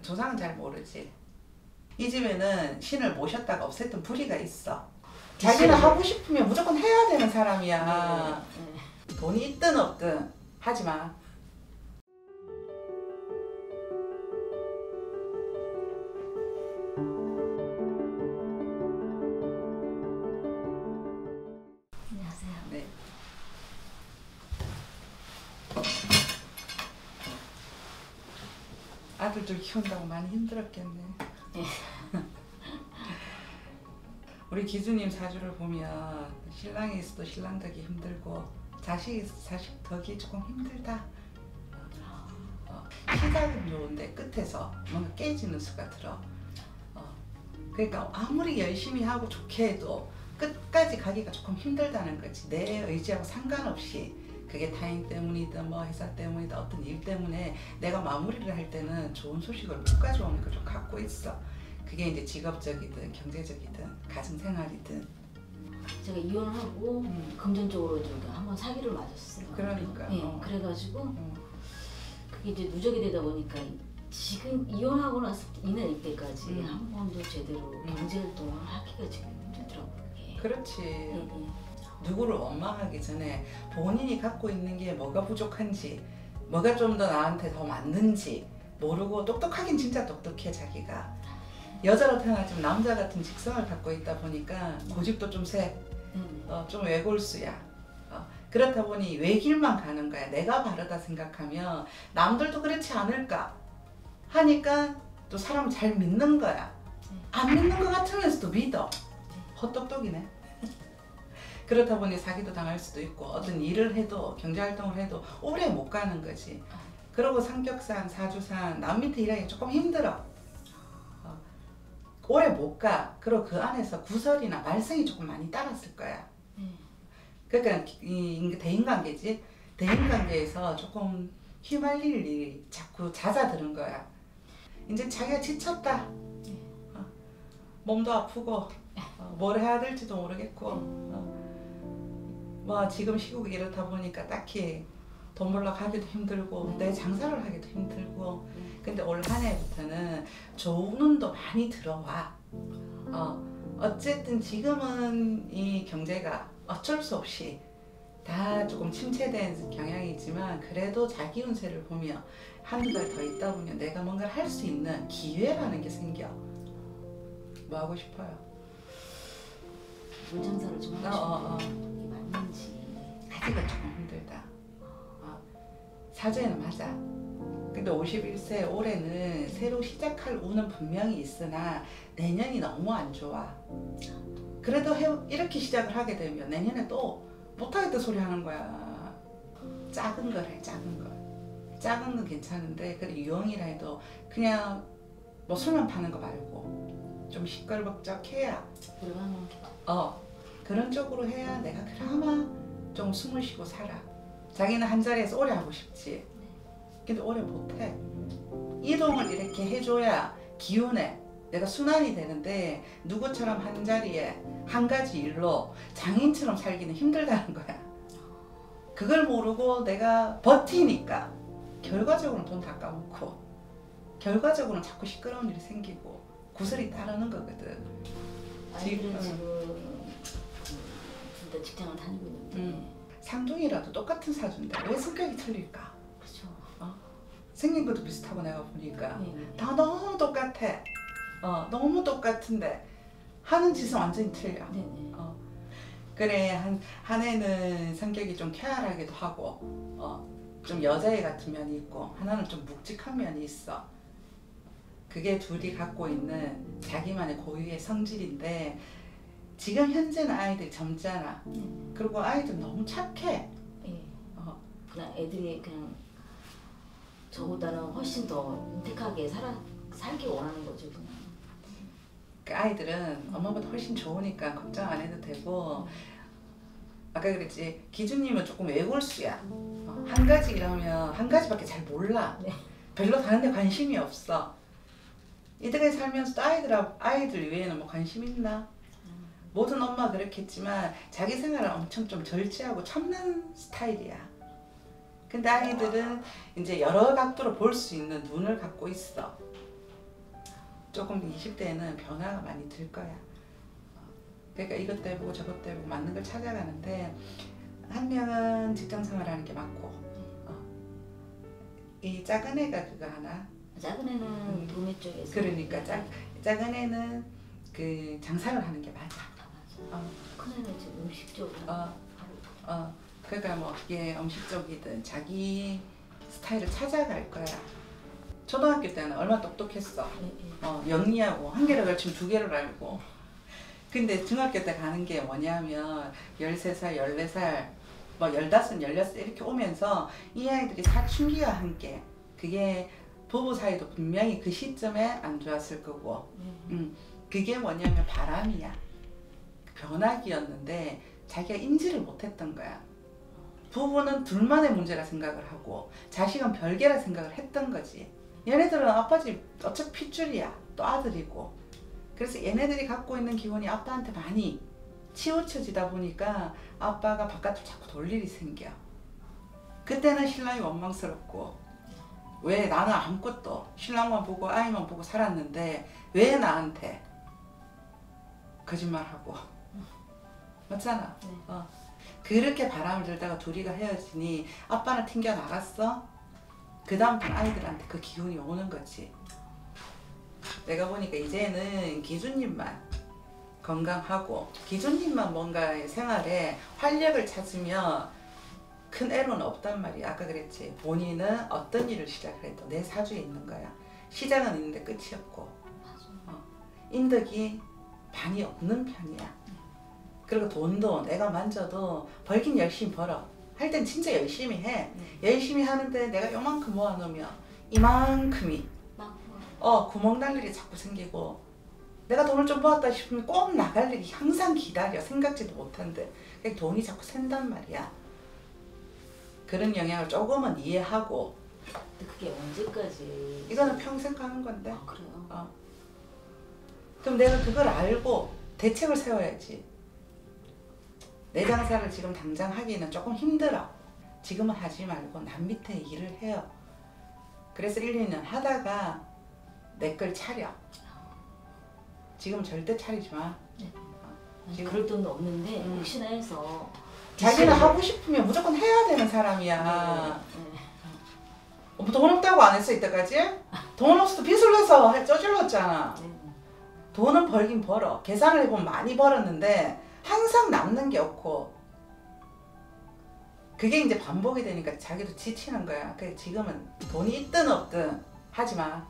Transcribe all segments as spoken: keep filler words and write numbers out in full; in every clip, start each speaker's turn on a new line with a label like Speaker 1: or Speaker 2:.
Speaker 1: 조상은 잘 모르지. 이 집에는 신을 모셨다가 없앴던 불의가 있어. 자기는 하고 싶으면 무조건 해야 되는 사람이야. 네, 네. 돈이 있든 없든 하지 마.
Speaker 2: 안녕하세요.
Speaker 1: 네. 아들들 키운다고 많이 힘들었겠네.
Speaker 2: 네.
Speaker 1: 우리 기주님 사주를 보면 신랑이 있어도 신랑 덕이 힘들고 자식이 있어도 자식 덕이 조금 힘들다. 어, 시작은 좋은데 끝에서 뭔가 깨지는 수가 들어. 어, 그러니까 아무리 열심히 하고 좋게 해도 끝까지 가기가 조금 힘들다는 거지. 내 의지하고 상관없이 그게 타인 때문이든 뭐 회사 때문이든 어떤 일 때문에 내가 마무리를 할 때는 좋은 소식을 못 가져오는 걸 좀 갖고 있어. 그게 이제 직업적이든 경제적이든 가정생활이든.
Speaker 2: 제가 이혼을 하고 음. 금전적으로 좀 한번 사기를 맞았어요.
Speaker 1: 그러니까.
Speaker 2: 네,
Speaker 1: 어.
Speaker 2: 그래가지고
Speaker 1: 음.
Speaker 2: 그게 이제 누적이 되다 보니까 지금 이혼하고 나서 이날 이때까지
Speaker 1: 음.
Speaker 2: 한 번도 제대로
Speaker 1: 음.
Speaker 2: 경제활동을 하기가 지금 힘들더라고요. 예.
Speaker 1: 그렇지.
Speaker 2: 네, 네.
Speaker 1: 누구를 원망하기 전에 본인이 갖고 있는 게 뭐가 부족한지, 뭐가 좀 더 나한테 더 맞는지 모르고, 똑똑하긴 진짜 똑똑해 자기가. 여자로 태어나지만 남자 같은 직성을 갖고 있다 보니까 고집도 좀 세,
Speaker 2: 음.
Speaker 1: 어, 좀 외골수야. 어, 그렇다 보니 외길만 가는 거야. 내가 바르다 생각하면 남들도 그렇지 않을까 하니까 또 사람 잘 믿는 거야. 안 믿는 것 같으면서도 믿어. 헛똑똑이네. 그렇다 보니 사기도 당할 수도 있고, 어떤 일을 해도 경제활동을 해도 오래 못 가는 거지. 그리고 성격상 사주상 남 밑에 일하기 조금 힘들어. 어, 오래 못 가. 그리고 그 안에서 구설이나 말썽이 조금 많이 따랐을 거야. 그러니까 이 대인관계지. 대인관계에서 조금 휘말릴 일이 자꾸 잦아드는 거야. 이제 자기가 지쳤다. 어, 몸도 아프고 어, 뭘 해야 될지도 모르겠고, 어, 뭐 지금 시국이 이렇다 보니까 딱히 돈 벌러 가기도 힘들고 내 장사를 하기도 힘들고. 근데 올 한 해부터는 좋은 운도 많이 들어와. 어, 어쨌든 지금은 이 경제가 어쩔 수 없이 다 조금 침체된 경향이지만, 그래도 자기 운세를 보면 한두 달 더 있다 보면 내가 뭔가를 할 수 있는 기회라는 게 생겨. 뭐 하고 싶어요?
Speaker 2: 물장사를 좀 하고 싶은데
Speaker 1: 어, 어, 어.
Speaker 2: 이게 맞는지.
Speaker 1: 아직은 조금 힘들다. 어, 사주에는 맞아. 근데 오십일 세 올해는 새로 시작할 운은 분명히 있으나 내년이 너무 안 좋아. 그래도 해, 이렇게 시작을 하게 되면 내년에 또 못하겠다 소리 하는 거야. 작은 걸 해, 작은 걸. 작은 건 괜찮은데, 그래 유형이라 해도 그냥 뭐 술만 파는 거 말고 좀 시끌벅적해야, 어 그런 쪽으로 해야 내가 그나마 좀 숨을 쉬고 살아. 자기는 한 자리에서 오래 하고 싶지. 근데 오래 못해. 이동을 이렇게 해줘야 기운에 내가 순환이 되는데, 누구처럼 한 자리에 한 가지 일로 장인처럼 살기는 힘들다는 거야. 그걸 모르고 내가 버티니까 결과적으로는 돈 다 까먹고, 결과적으로는 자꾸 시끄러운 일이 생기고 구설이 따르는 거거든.
Speaker 2: 아이들은 지금 둘 다 직장을 다니고 있는데
Speaker 1: 음. 상둥이라도 똑같은 사주인데 왜 성격이 틀릴까?
Speaker 2: 그렇죠.
Speaker 1: 어? 생긴 것도 비슷하고 내가 보니까
Speaker 2: 네.
Speaker 1: 다 너무 똑같아. 어, 너무 똑같은데 하는 짓은 완전히 틀려.
Speaker 2: 네네.
Speaker 1: 어. 그래, 한, 한 애는 성격이 좀 쾌활하기도 하고, 어, 좀 여자애 같은 면이 있고, 하나는 좀 묵직한 면이 있어. 그게 둘이 갖고 있는 자기만의 고유의 성질인데, 지금 현재는 아이들이 젊잖아.
Speaker 2: 네.
Speaker 1: 그리고 아이들은 너무 착해.
Speaker 2: 예.
Speaker 1: 어.
Speaker 2: 그냥 애들이 그냥 저보다는 훨씬 더 윤택하게 살아, 살기 원하는 거죠, 그냥.
Speaker 1: 그 아이들은 엄마보다 훨씬 좋으니까 걱정 안 해도 되고, 아까 그랬지, 기준님은 조금 외골수야. 어, 한 가지 일하면 한 가지밖에 잘 몰라.
Speaker 2: 네.
Speaker 1: 별로 다른 데 관심이 없어. 이때까지 살면서도 아이들, 아이들 외에는 뭐 관심 있나? 음. 모든 엄마가 그렇겠지만 자기 생활을 엄청 좀 절제하고 참는 스타일이야. 근데 아이들은 이제 여러 각도로 볼 수 있는 눈을 갖고 있어. 조금 이십 대에는 변화가 많이 들 거야. 그러니까 이것도 해보고 저것도 해보고 맞는 걸 찾아가는데 한 명은 직장 생활하는 게 맞고 어. 이 작은 애가 그거 하나?
Speaker 2: 작은 애는
Speaker 1: 음.
Speaker 2: 도매 쪽에서
Speaker 1: 그러니까 작, 작은 애는 그 장사를 하는 게 맞아.
Speaker 2: 아, 맞아.
Speaker 1: 어.
Speaker 2: 큰 애는 지금 음식 쪽으로
Speaker 1: 어. 어. 그러니까 뭐 그게 음식 쪽이든 자기 스타일을 찾아갈 거야. 초등학교 때는 얼마나 똑똑했어.
Speaker 2: 네, 네.
Speaker 1: 어, 영리하고 한 개를 가르치면 두 개를 알고. 근데 중학교 때 가는 게 뭐냐면 열세 살, 열네 살, 뭐 열다섯, 열여섯 이렇게 오면서 이 아이들이 사춘기와 함께 그게 부부 사이도 분명히 그 시점에 안 좋았을 거고
Speaker 2: 네.
Speaker 1: 음, 그게 뭐냐면 바람이야. 변화기였는데 자기가 인지를 못했던 거야. 부부는 둘만의 문제라 생각을 하고 자식은 별개라 생각을 했던 거지. 얘네들은 아빠 집 어차피 핏줄이야. 또 아들이고. 그래서 얘네들이 갖고 있는 기운이 아빠한테 많이 치우쳐지다 보니까 아빠가 바깥으로 자꾸 돌 일이 생겨. 그때는 신랑이 원망스럽고 왜 나는 아무것도 신랑만 보고 아이만 보고 살았는데 왜 나한테 거짓말하고 맞잖아.
Speaker 2: 네.
Speaker 1: 어. 그렇게 바람을 들다가 둘이가 헤어지니 아빠는 튕겨 나갔어. 그 다음부터는 아이들한테 그 기운이 오는 거지. 내가 보니까 이제는 기준님만 건강하고 기준님만 뭔가 생활에 활력을 찾으면 큰 애로는 없단 말이야. 아까 그랬지. 본인은 어떤 일을 시작을 해도 내 사주에 있는 거야. 시작은 있는데 끝이 없고 어. 인덕이 많이 없는 편이야. 그리고 돈도 내가 만져도 벌긴 열심히 벌어. 할 땐 진짜 열심히 해.
Speaker 2: 네.
Speaker 1: 열심히 하는데 내가 요만큼 모아놓으면 이만큼이 어 구멍 날 일이 자꾸 생기고 내가 돈을 좀 모았다 싶으면 꼭 나갈 일이 항상 기다려. 생각지도 못한데 그러니까 돈이 자꾸 샌단 말이야. 그런 영향을 조금은 이해하고
Speaker 2: 근데 그게 언제까지?
Speaker 1: 이거는 평생 가는 건데
Speaker 2: 아, 그래요?
Speaker 1: 어. 그럼 내가 그걸 알고 대책을 세워야지. 내 장사를 지금 당장 하기는 조금 힘들어. 지금은 하지 말고 남 밑에 일을 해요. 그래서 일, 이 년 하다가 내 걸 차려. 지금 절대 차리지 마.
Speaker 2: 네.
Speaker 1: 어.
Speaker 2: 아니,
Speaker 1: 지금
Speaker 2: 그럴 돈도 없는데
Speaker 1: 음.
Speaker 2: 혹시나 해서
Speaker 1: 자기는
Speaker 2: 빚을-
Speaker 1: 하고 싶으면 무조건 해야 되는 사람이야.
Speaker 2: 네, 네.
Speaker 1: 어, 돈 없다고 안 했어 이때까지? 돈 없어도 빚을 내서 해- 저질렀잖아.
Speaker 2: 네.
Speaker 1: 돈은 벌긴 벌어. 계산을 해보면 많이 벌었는데 항상 남는 게 없고 그게 이제 반복이 되니까 자기도 지치는 거야. 그래 지금은 돈이 있든 없든 하지 마.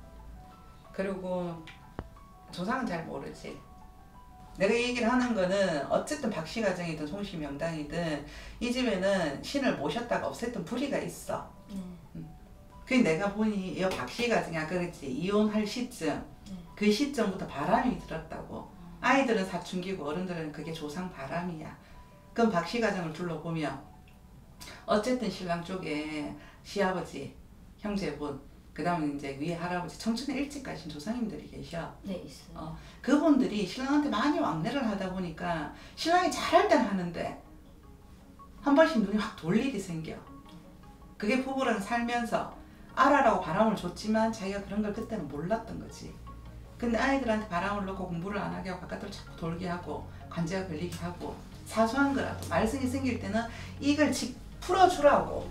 Speaker 1: 그리고 조상은 잘 모르지. 내가 이 얘기를 하는 거는 어쨌든 박씨 가정이든 송씨 명당이든 이 집에는 신을 모셨다가 없앴던 불의가 있어.
Speaker 2: 네.
Speaker 1: 그 내가 보니 이 박씨 가정이 아까 그랬지 이혼할 시점
Speaker 2: 네.
Speaker 1: 그 시점부터 바람이 들었다고. 아이들은 사춘기고 어른들은 그게 조상 바람이야. 그럼 박씨 가정을 둘러보면 어쨌든 신랑 쪽에 시아버지, 형제분, 그 다음에 이제 위에 할아버지 청춘에 일찍 가신 조상님들이 계셔.
Speaker 2: 네, 있어요.
Speaker 1: 어, 그분들이 신랑한테 많이 왕래를 하다 보니까 신랑이 잘할 땐 하는데 한 번씩 눈이 확 돌 일이 생겨. 그게 부부랑 살면서 알아라고 바람을 줬지만 자기가 그런 걸 그때는 몰랐던 거지. 근데 아이들한테 바람을 넣고 공부를 안 하게 하고 바깥으로 자꾸 돌게 하고 관제가 걸리게 하고 사소한 거라도 말썽이 생길 때는 이걸 직 풀어주라고.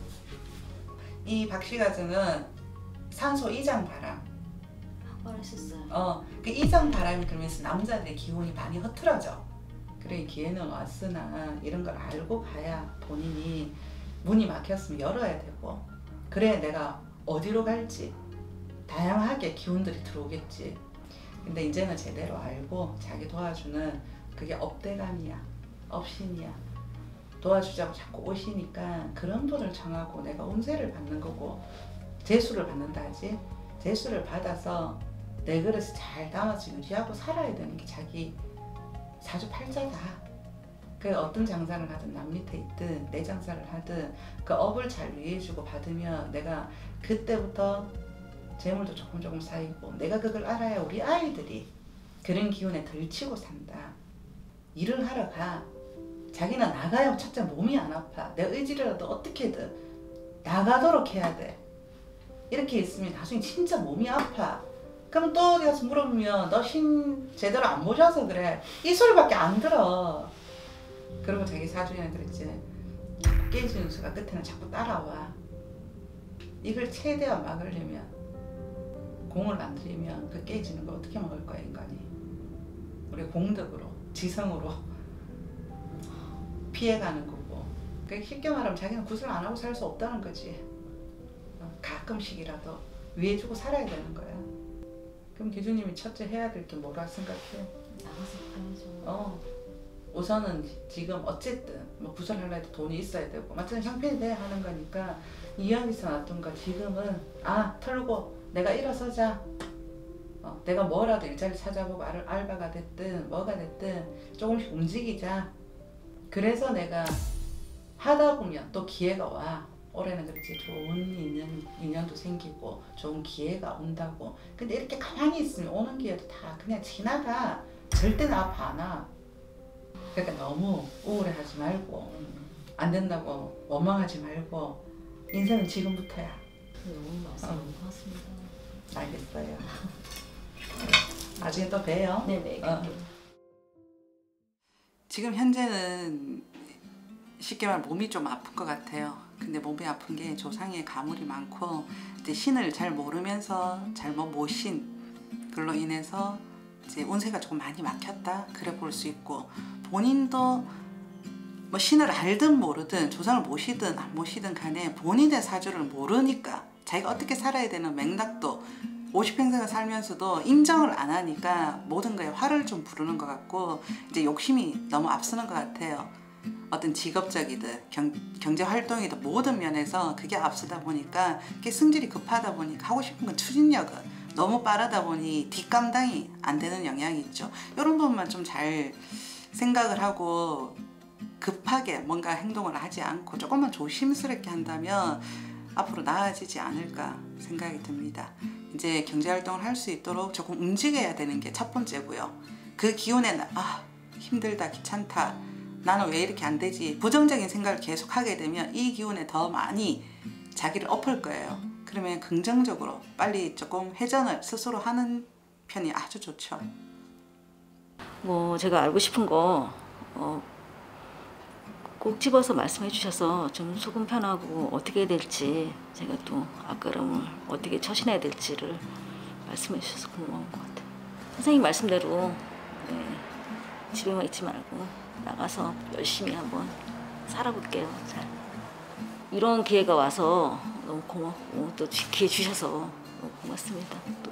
Speaker 1: 이 박씨 가정은 산소 이장 바람.
Speaker 2: 말했었어요.
Speaker 1: 어, 그 이장 바람이 들면서 남자들의 기운이 많이 흐트러져. 그래 기회는 왔으나 이런 걸 알고 가야 본인이 문이 막혔으면 열어야 되고 그래 내가 어디로 갈지 다양하게 기운들이 들어오겠지. 근데 이제는 제대로 알고 자기 도와주는 그게 업대감이야. 업신이야. 도와주자고 자꾸 오시니까 그런 분을 정하고 내가 운세를 받는 거고 재수를 받는다 하지. 재수를 받아서 내 그릇을 잘 담아서 유지하고 살아야 되는 게 자기 사주팔자다. 그 어떤 장사를 하든 남 밑에 있든 내 장사를 하든 그 업을 잘 위해주고 받으면 내가 그때부터 재물도 조금 조금 쌓이고 내가 그걸 알아야 우리 아이들이 그런 기운에 들치고 산다. 일을 하러 가. 자기는 나가야 첫째 몸이 안 아파. 내 의지라도 어떻게든 나가도록 해야 돼. 이렇게 있으면 나중에 진짜 몸이 아파. 그럼 또 어디 가서 물어보면 너 신 제대로 안 모셔서 그래. 이 소리밖에 안 들어. 그리고 자기 사주에는 그랬지. 자꾸 깨지는 수가 끝에는 자꾸 따라와. 이걸 최대한 막으려면 공을 안 들이면 그 깨지는 걸 어떻게 막을 거야 인간이. 우리 공덕으로 지성으로 피해가는 거고. 그러니까 쉽게 말하면 자기는 구슬 안 하고 살 수 없다는 거지. 가끔씩이라도 위해주고 살아야 되는 거야. 그럼 기주님이 첫째 해야 될 게 뭐라 생각해?
Speaker 2: 나가서 가야죠.
Speaker 1: 어. 우선은 지금 어쨌든 뭐 구설하려 해도 돈이 있어야 되고 마찬가지 형편이 돼야 하는 거니까 이왕이서 놨던가 지금은 아 털고 내가 일어서자. 어, 내가 뭐라도 일자리 찾아보고 알, 알바가 됐든 뭐가 됐든 조금씩 움직이자. 그래서 내가 하다 보면 또 기회가 와. 올해는 그렇지 좋은 인연, 인연도 생기고 좋은 기회가 온다고. 근데 이렇게 가만히 있으면 오는 기회도 다 그냥 지나가. 절대 나 봐나. 그러니까 너무 우울해하지 말고 안 된다고 원망하지 말고 인생은 지금부터야.
Speaker 2: 너무 말씀
Speaker 1: 어.
Speaker 2: 고맙습니다.
Speaker 1: 알겠어요. 나중에 또 봬요.
Speaker 2: 네네.
Speaker 1: 어. 지금 현재는 쉽게 말하면 몸이 좀 아픈 것 같아요. 근데 몸이 아픈 게 조상의 가물이 많고 이제 신을 잘 모르면서 잘못 모신 걸로 인해서 이제 운세가 조금 많이 막혔다 그래 볼 수 있고, 본인도 뭐 신을 알든 모르든 조상을 모시든 안 모시든 간에 본인의 사주를 모르니까 자기가 어떻게 살아야 되는 맥락도 오십 평생을 살면서도 인정을 안 하니까 모든 거에 화를 좀 부르는 것 같고 이제 욕심이 너무 앞서는 것 같아요. 어떤 직업적이든 경, 경제 활동이든 모든 면에서 그게 앞서다 보니까 그게 승질이 급하다 보니까 하고 싶은 건 추진력은 너무 빠르다 보니 뒷감당이 안 되는 영향이 있죠. 이런 부분만 좀 잘 생각을 하고 급하게 뭔가 행동을 하지 않고 조금만 조심스럽게 한다면 앞으로 나아지지 않을까 생각이 듭니다. 이제 경제활동을 할 수 있도록 조금 움직여야 되는 게 첫 번째고요. 그 기운에 아 힘들다 귀찮다 나는 왜 이렇게 안 되지 부정적인 생각을 계속 하게 되면 이 기운에 더 많이 자기를 엎을 거예요. 그러면 긍정적으로 빨리 조금 회전을 스스로 하는 편이 아주 좋죠.
Speaker 2: 뭐 제가 알고 싶은 거 어, 꼭 집어서 말씀해 주셔서 좀 속은 편하고 어떻게 해야 될지 제가 또 앞걸음을 어떻게 처신해야 될지를 말씀해 주셔서 고마운 것 같아요. 선생님 말씀대로 네, 집에만 있지 말고 나가서 열심히 한번 살아볼게요. 잘. 이런 기회가 와서 너무 고맙고 또 기회 주셔서 너무 고맙습니다. 또